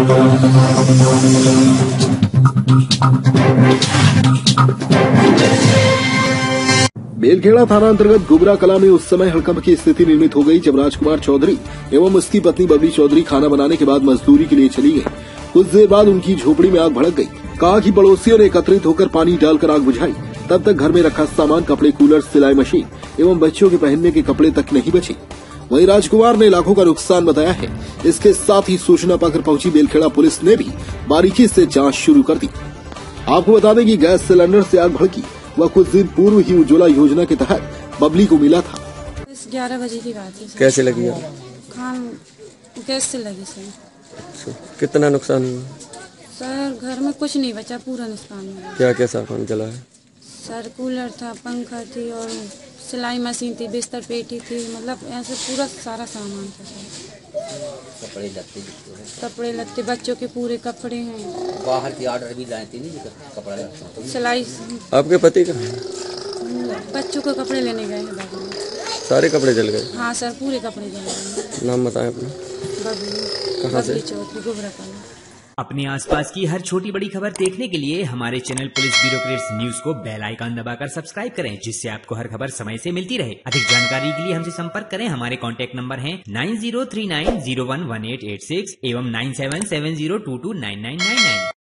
बेलखेड़ा थाना अंतर्गत गुबरा कला में उस समय हड़कंप की स्थिति निर्मित हो गई जब राजकुमार चौधरी एवं उसकी पत्नी बबली चौधरी खाना बनाने के बाद मजदूरी के लिए चली गई। कुछ देर बाद उनकी झोपड़ी में आग भड़क गई। कहा कि पड़ोसियों ने एकत्रित होकर पानी डालकर आग बुझाई। तब तक घर में रखा सामान, कपड़े, कूलर, सिलाई मशीन एवं बच्चों के पहनने के कपड़े तक नहीं बचे। वहीं राजकुमार ने लाखों का नुकसान बताया है। इसके साथ ही सूचना पाकर पहुंची बेलखेड़ा पुलिस ने भी बारीकी से जांच शुरू कर दी। आपको बता दें कि गैस सिलेंडर से आग भड़की वह कुछ दिन पूर्व ही उज्ज्वला योजना के तहत बबली को मिला था। 11 बजे की बात है। कैसे लगी? खान गैस से लगी सर। कितना नुकसान हुआ? सर घर में कुछ नहीं बचा, पूरा नुकसान हुआ। क्या क्या सामान जला है? सर कूलर था, पंखा थी और सिलाई मशीन थी, बिस्तर पेटी थी, मतलब ऐसे पूरा सारा सामान था सर। कपड़े लत्ते बच्चों के पूरे कपड़े हैं। बाहर की ऑर्डर भी लाए थे नहीं कपड़ा लत्ता। सिलाई। आपके पति कहाँ हैं? बच्चों के कपड़े लेने गए हैं बाबू। सारे कपड़े जल गए? हाँ सर, पूरे कपड़े जल गए। नाम बताएं अपना। बबली चौधरी, गुबरा कला। अपने आसपास की हर छोटी बड़ी खबर देखने के लिए हमारे channel police bureau creates news को बेल आइकन दबाकर सब्सक्राइब करें, जिससे आपको हर खबर समय से मिलती रहे। अधिक जानकारी के लिए हमसे संपर्क करें। हमारे कॉन्टैक्ट नंबर हैं 9039011886 एवं 9770229999।